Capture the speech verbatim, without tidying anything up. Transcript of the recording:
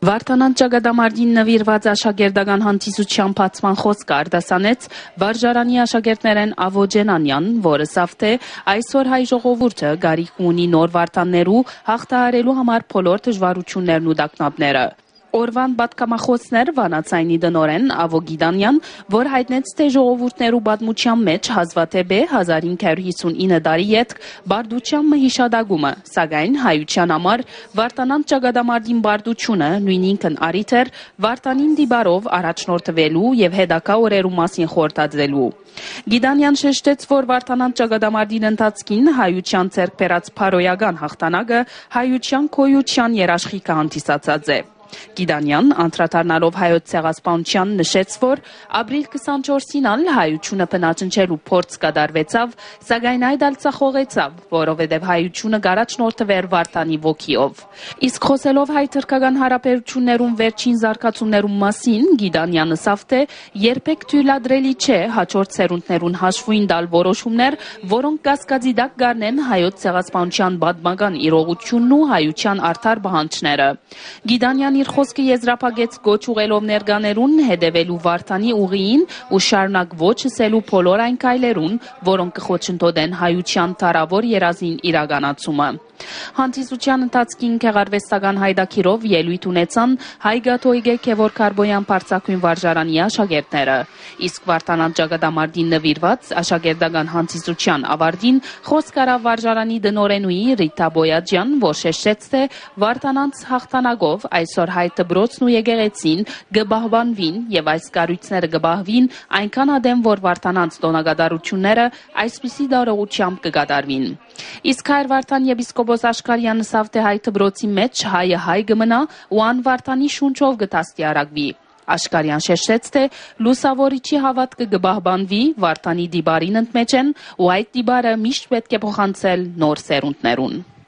Վարդանանց ճակատամարտին նվիրված աշակերտական հանդիսության բացման խոսքը արտասանեց վարժարանի աշակերտներեն Avo Ջենանյան, որը սավթե այսօր հայ ժողովուրդը գարիք ունի նոր վարդաններու հաղթահարելու համար բոլոր դժվարություններն ու տագնապները։ Օրվան պատգամախոսներ վանացայնի դնորեն Avo Գիդանյան, որ հայտնեց թե ժողովուրդներու պատմության մեջ հազվադեպ է հազար ինք հարյուր հիսունինը տարի ետք բարդության մհիշադակումը, սակայն հայության համար վարդանանց ճակատամարտին բարդությունը նույնինքն առիթ էր վարդանին դիբարով առաջնորդվելու եւ հետագա օրերու մասին խորհրդածելու։ Գիդանյան շեշտեց, որ վարդանանց ճակատամարտին ընթացքին հայության ձեռք բերած փարոյական հաղթանակը հայության քոյության երաշխիքը հանդիսացած է։ Գիդանյան անդրադառնալով հայոց ցեղասպանության նշեց, որ ապրիլ քսանչորսին ալ հայությունը բնաջնջելու փորձ կատարվեցավ, սակայն այդ ալ ցախողեցավ, որովհետև հայությունը գարաչնորդվեր վարդանի ոգիով։ Իսկ խոսելով հայ թրքական հարաբերություններում վերջին զարգացումներում մասին, Գիդանյանը սավթե երբեք թույլատրելի չէ հաջորդ սերունդներուն հաշվին տալ որոշումներ, որոնք կասկածի տակ կառնեն հայոց ցեղասպանության պատմական իրողությունն ու հայության արդար պահանջները։ Գիդանյան իր խոսքը եզրափակեց գոչ ուղելով ներկաներուն հետևելու վարդանի ուղիին ու շարունակ ոչ ասելու բոլոր այն քայլերուն, որոնք կխոչընդոտեն հայության թարավոր երազին իրականացումը։ Հանդիսության ընթացքին գեղարվեստական հայդակիրով ելույթ ունեցան հայ կաթողիկե Գևորգ Արբոյան բարձակույն վարժարանի աշակերտները, իսկ վարդանանց ճակատամարտին նվիրված աշակերտական հանդիսության ավարտին խոսք արավ վարժարանի դնորենուի Ռիտա Բոյաջյան, որ շեշտեց, թե վարդանանց հաղթանակով այսօր հայ դպրոցն ու եկեղեցին կբահբանվին եւ այս կառույցները կբահվին այնքան ադեմ, որ վարդանանց տոնակատարությունները այսպիսի դարողությամբ կկատարվին։ Իսկ հայր Վարդան եպիսկոպոս Աշխարհյանը սավթե հայ դպրոցի մեջ հայը հայ կմնա ու ան վարդանի շունչով կդաստիարակվի։ Աշխարհյան շեշտեց, թե լուսավորիչի հավատքը կբահբանվի վարդանի դիբարին ընդմեջեն ու այդ դիբարը միշտ պետք է փոխանցել նոր սերունդներուն։